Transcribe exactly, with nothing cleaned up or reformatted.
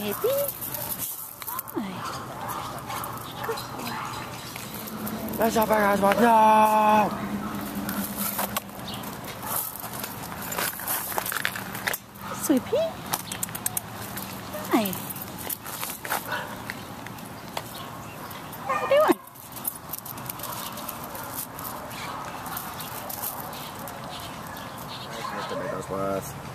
Sweetie. Hi. Good boy. That's our big ass one. No! Sweetie. Hi. What are you doing? Tomatoes was.